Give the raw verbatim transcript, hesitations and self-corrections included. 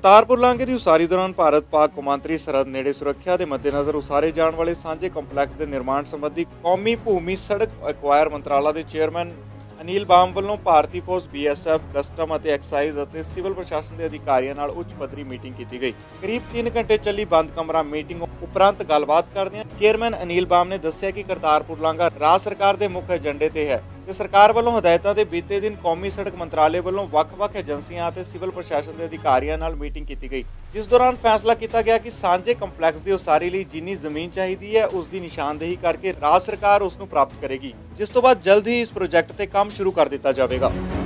करतारपुर लांघे की उसारी दौरान भारत पाक कौमांतरी सरहद नेड़े सुरक्षा के मद्देनज़र उसारे जाने वाले सांझे कंपलैक्स के निर्माण संबंधी कौमी भूमि सड़क एक्वायर मंत्रालय के चेयरमैन अनिल बाम वालों भारतीय फौज बी एस एफ कस्टम और एक्साइज और सिविल प्रशासन के अधिकारियों नाल उच्च पद्धरी मीटिंग की गई। करीब तीन घंटे चली बंद कमरा मीटिंग उपरंत गलबात करदे चेयरमैन अनिल बाम ने दस्सिया कि करतारपुर लांघा राज सरकार के मुख्य एजेंडे ते है कि सरकार वालों हदायतों के बीते दिन कौमी सड़क मंत्रालय वालों वख-वख एजेंसियां ते सिविल प्रशासन के अधिकारियों नाल मीटिंग की गई, जिस दौरान फैसला किया गया कि सांझे कंपलैक्स की उसारी लई जिन्नी जमीन चाहिए है उसकी निशानदेही करके राज सरकार उसनूं प्राप्त करेगी, जिस तो बाद जल्द ही इस प्रोजेक्ट ते काम शुरू कर दिता जाएगा।